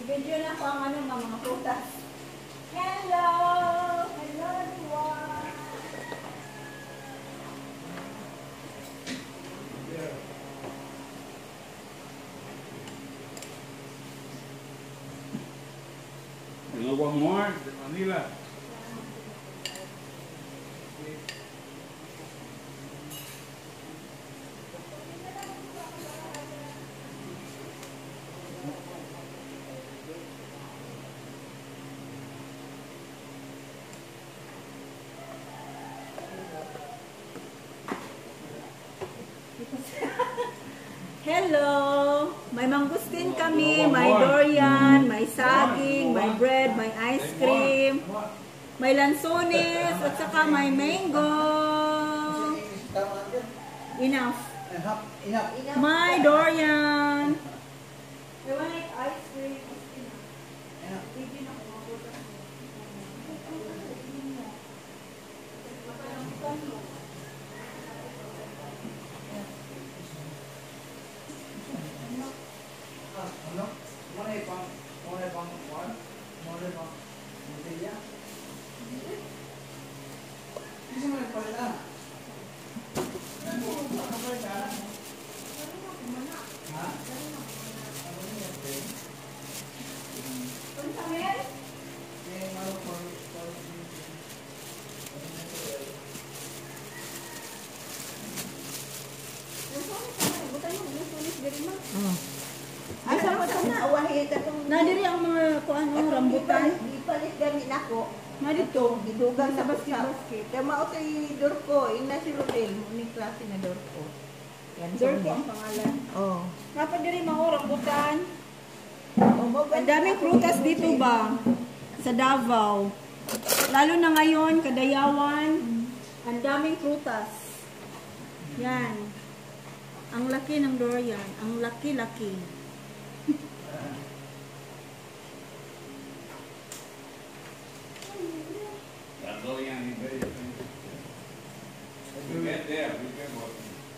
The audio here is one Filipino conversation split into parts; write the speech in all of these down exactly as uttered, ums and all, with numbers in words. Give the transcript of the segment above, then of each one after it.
I-video na ako ang ano, mga prutas. Hello! Hello everyone! You know what more? Manila. Hello! May mangustin kami, may durian, may saging, may bread, may ice cream, may lansones, at saka may mango. Enough. May durian. I want like ice cream. Ay, sama sa na. Awahit atong Nadiri ang mga kuan o rambutan. Ipalit gani nako. Nadito. Gidugang Sa sa basket, basket. basket. Kaya mao tay Dorko, ina si Rodel, uning klase na Dorko. Yan Dorko ang pangalan. Oh. Dapat diri mga rambutan. Oh, mo Ang daming prutas dito ba? Sa Davao. Lalo na ngayon, Kadayawan. Ang daming prutas. Yan. Ang laki ng durian. Ang laki-laki. That durian is very expensive. You get there, you get what?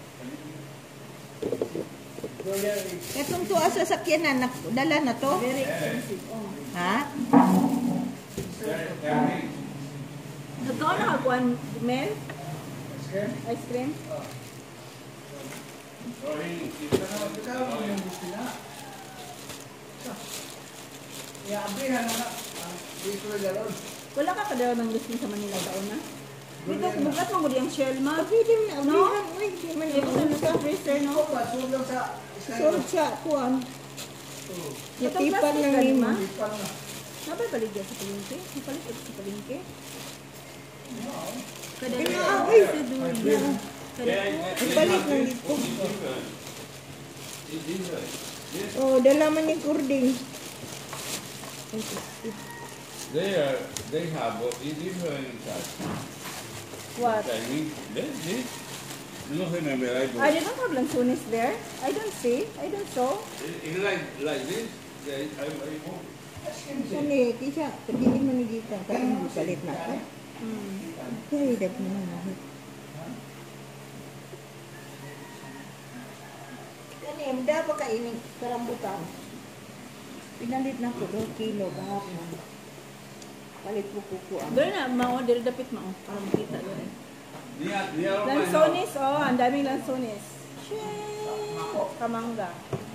Katong tuwa sa sakyanan, nak- dala na to? Very expensive. Oh. Ha? They're, they're rich. Nagkaon na kakuan, Mel? Ice cream? Sorry, Wala ka kadaw ng gusto sa Manila taon na? Dito, bugat mo mo diyang shell, ma. Pwede mo na, No? uy, di man Dito sa nasa freezer, no? Sorry siya, kuan. Itong Natipan plastic lang ka, yun. ma? Nabay paligya sa palengke? Napalit ito sa palengke? Kada Pinaamoy. sa durian. Kada Ibalik lang dito. It's different. This, Oh, dala man ni Kurding. they are, they have what is different size. What? Chinese, this, this. No remember, I I did not have lansones there. I don't see. I don't saw. It's like, like this. They, I, I hope. Kani, kisha, pagdiin man ni Gita. Kaya mo palit na ka. Hmm. Kaya dap mo na. Kani, mda pa kainin karambutan. Pinalit na ko do kilo kahapon. Palit ko kukuan. Doon na, mao, diri dapit mao. Para makita doon. Near, near my house. Lansones, oh, ang daming lansones. Shit! Kamangga.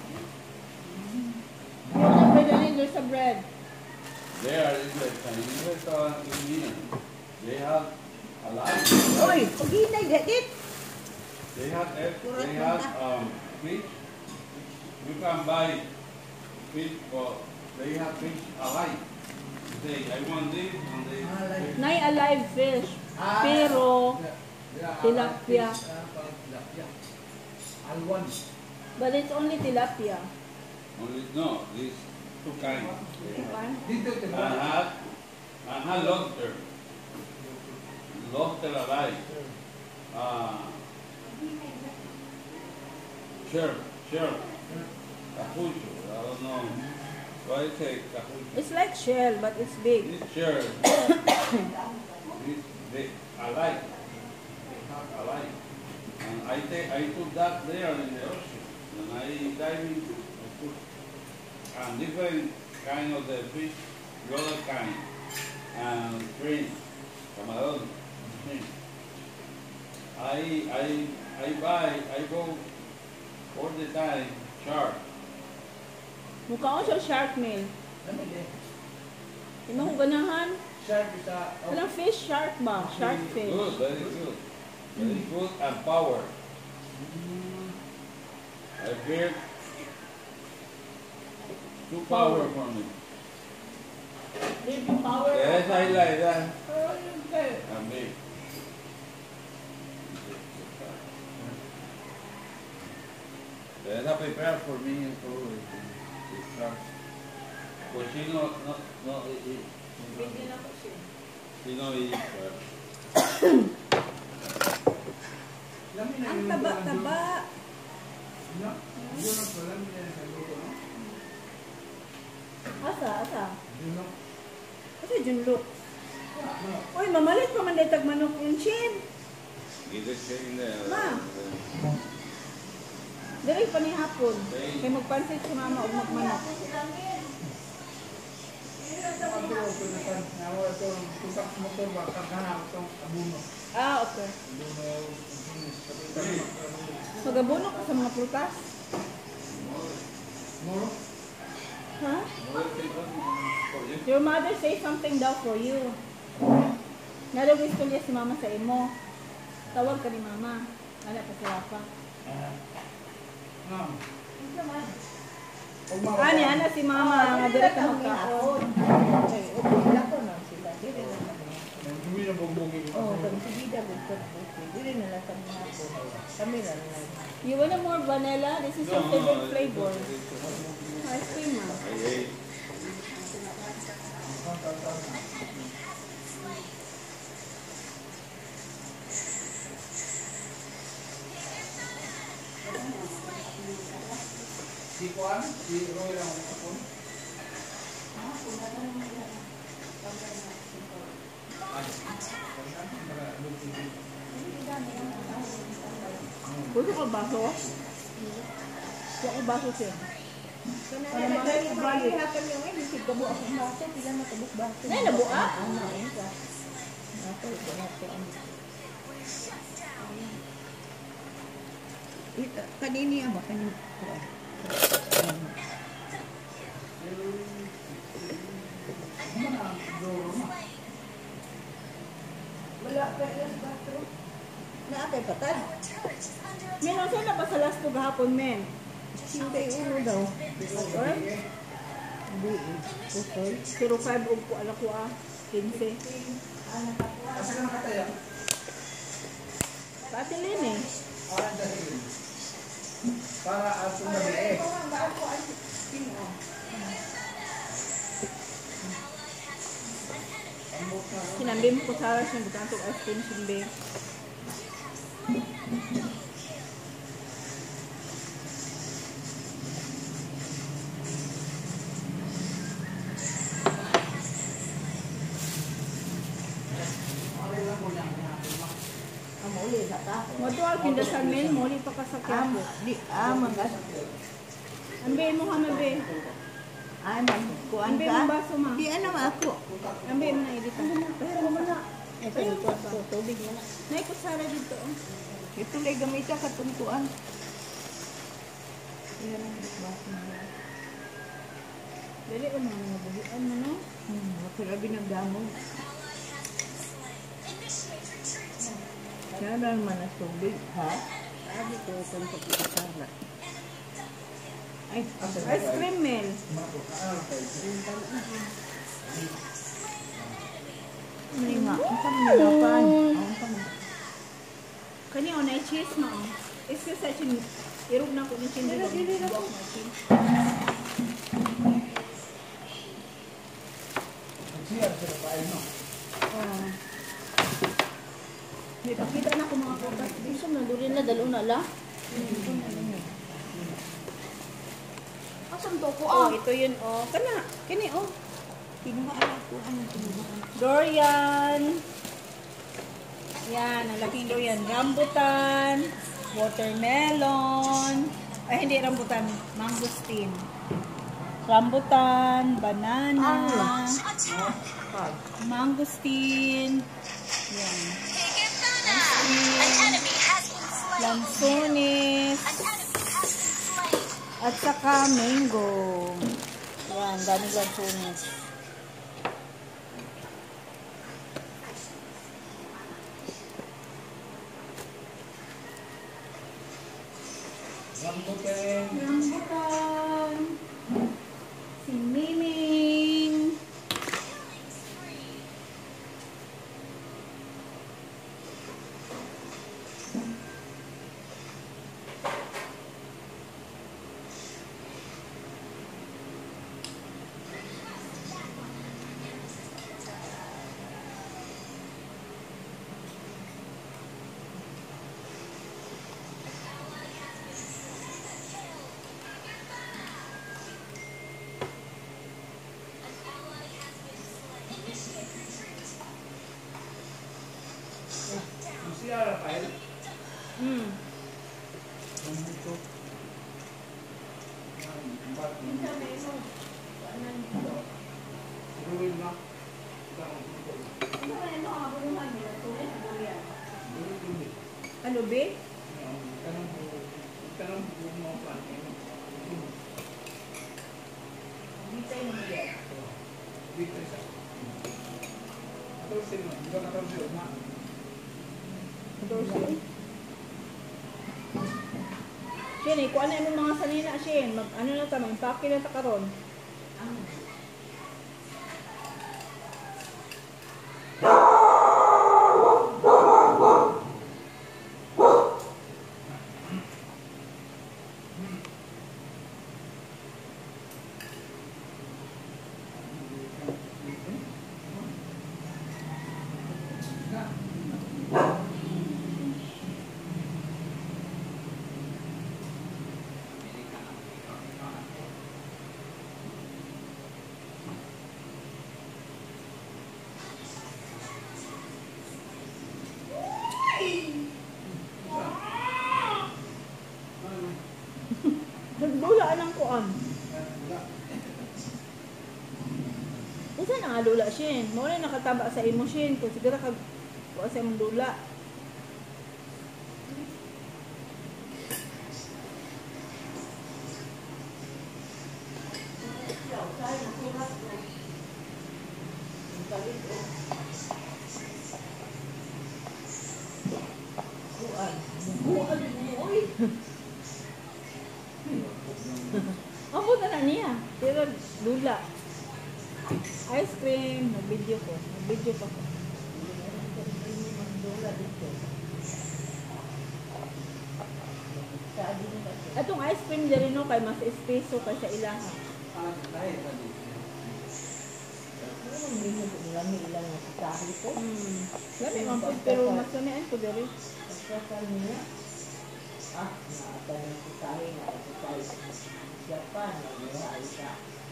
There's a bread. There is a Chinese restaurant in Milan. They have a lot. Oy, paginay gadit. They have, egg- they have um, fish. You can buy fish for, they have fish alive. Say, I want this, and they, they Nay alive fish. Pero, tilapia. But it's only tilapia. only, no, these two kinds. Diba? And have, and have lobster. Lobster alive. Uh, sure, sure. Capucho, I don't know. Why I say capucho? It's like shell, but it's big. This sure. This big. I like. I like. And I take, I put that there in the ocean. And I dive into, I put, and different kind of the fish, the other kind, and shrimp, camarón, shrimp. I I I buy, I go all the time shark. Mukha ko siya shark meal. Ano din? Imo ko ganahan? Shark isa. Walang fish shark ba? Shark fish. Good, very good, very good and power. I feel too power for me. Baby power. Yes, I like that. Oh, yun kayo. And big. Esa prepare for me and for the shark. But she no, no, no eat. Hindi na po siya. She no eat shark. Lamin na Ang yung taba-taba. No? Yun ang pala, lamin na yung saluto, no? Asa, asa. Yun ang. Asa junlok. No. Uy, mamalit pa man daytag manok yung chin. Get it in there. Ma. Dili pa ni hapon. Kay magpansit si mama og magmanok. Ako ito, pinutan. Ako ito, tutak motor ba? Kaghanap itong abuno. Ah, okay. Abuno, kapitan. Magabuno ka sa mga prutas. Moro? Ha? Your mother say something daw for you. Nalo gusto niya si mama sa imo. Tawag ka ni mama. Ano pa sila pa? Ma'am. Ani, ana si mama. Nga dire ka magkaon. Ay, okay, lako na sila. Dili na lang. Hindi na bugbugin ko. Oh, kung sige daw bukat bukat. Dili na lang kami hapon. Kami lang lang. You want more vanilla? This is your favorite flavor. Ice cream, ma. I ate. Si Juan, si Roy lang ang kapon. Gusto ko baso? Gusto ko baso siya. Kanana na tayo mahihatan yung ay, hindi kabo akong baso. Pila matabok baso. Ay, nabua? Ano, eh, sa. Ako, ito na ito. Ito, kanini ama, kanini. Wala pa yung bathroom. Naakay patad. Men, ang saan na pa sa last to gahapon, men? Hindi ulo daw. Or? Hindi eh. Pusoy. zero five og po ala ko ah. fifteen. Kasi ka nakataya. Patilin eh. Ah, dahil. Para atong gabi eh. Sinambim ko sa aras yung butang ice cream simbe. Amuli sa ta. Motual kindasan men, muli pa ka sa Am, kabo. di, amang gas. Ambe mo ha mabe. Ay, man, kuan Ambe ka. mo baso ma. Di, ano ma ako. Ambe mo na edit. Pero mo na. Ito, ito, ito, tubig mo na. Nay kutsara dito. oh. Ito lay gamita katuntuan. Yan ang baso na. Dili ko mga mabuhian mo no. Hmm, makarabi ng damog. Kaya lang man ang tubig, ha? Sabi ko, kung pagkakasara. Ay, Ice cream men. hindi nga. Ang kami nilapan. Ang kami. Kani on ay cheese ma. oh. Is ka sa chin. Irog na ko ni chin. Dili, dili na ko. Siya, sila pa ay no. Oh. May pakita na ko mga prutas. Gusto na duri na dalo na la. Asan to ko Oh, ah? ito yun oh. Kana, kani oh. Pinuhaan ko. Anong pinuhaan? Durian. Yan, ang laking durian. Rambutan, watermelon. Ay, hindi rambutan. Mangosteen. rambutan, banana, Five. mangosteen, yan, ice cream, lansones, at saka mango. Yan, dami lansones. Rambutan. Rambutan, si Miming, Mesti ada file. hmm. Rambutan. Empat. Ruin na. Ano, be? Tanong mo, tanong mo mo pa. Dito yung mga. Dito isa. Ito sino? Ito na kami sila na. Shin, eh, kung ano yung mga sanina, Shin, mag, ano na ta, mag-impake na ta karon. Nagdula lang ko an. Isa na nga lula, Shin. Muna nakataba sa imo, Shin. Kung siguro kag kuha sa imong dula. Ako na na niya. Pero lula. Ice cream. Nag-video ko. Nag-video pa ko. Atong ice cream diri no kay mas espeso kay sa ilaha. Lami ilang sa ito. Hmm. Lami man po pero mas sunian ko diri. Pagkakal niya, ah, nakatanong ko tayo na ako tayo sa Japan, nagawa ay sa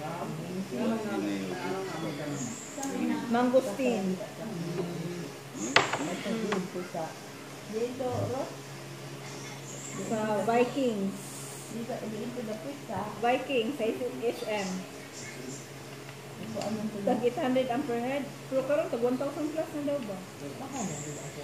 Mangosteen. nagsabihin ko sa dito, Ros, Sa Vikings. dito, dito na po sa Vikings sa S M. ito anong Tag tulang, eight hundred ampere head. Pero karon tag one thousand plus na daw ba? baka na nila siya.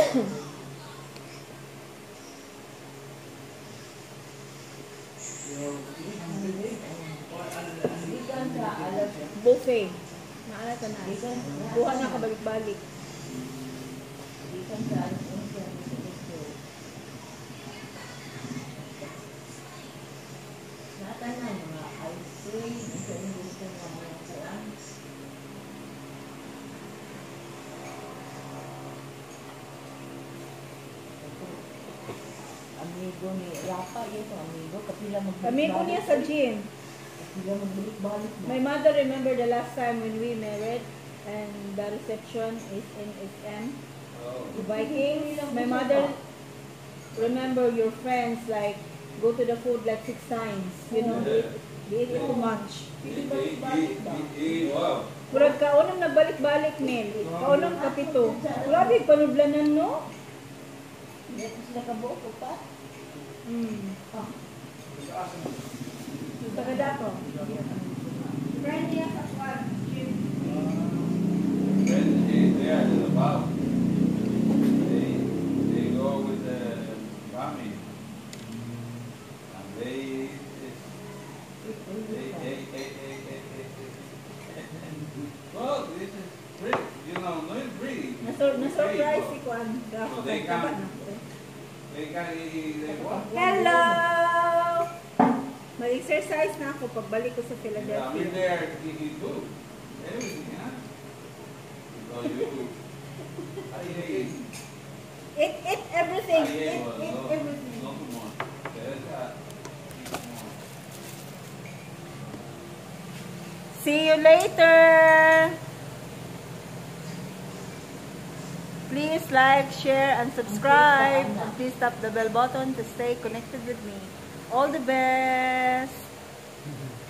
Ikan sa alas, Buffet. Naala ta na. ikan, Buha na ka balik-balik. ikan sa alas, ito, ito. Natanan mga ice cream, ito yung gusto ng mga kuwan. Amigo ni Rapa, yun ang amigo, kapila magbalik-balik. Amigo niya sa gym. Kapila magbalik-balik mo. My mother remember the last time when we married and the reception is in S M. Vikings. My mother remember your friends like go to the food like six times. You know, they, they eat it too much. Wow. Murag kaunang nagbalik-balik nil. Kaunang kapito. Grabe, panudlanan no? Hindi ko sila kabuo ko pa. Hmm. Ah, Sa kadato. kuan. Dapat So they ang taba can- na ko. They can, they what? Hello! Mag-exercise na ako pagbalik ko sa Yeah, I mean, Philadelphia. they're eating food. Everything, yeah. So you, I ate. Eat, eat everything. I ate Eat, was eat no, everything. no too much. There's that. See you later! Please like, share, and subscribe. And please tap the bell button to stay connected with me. All the best!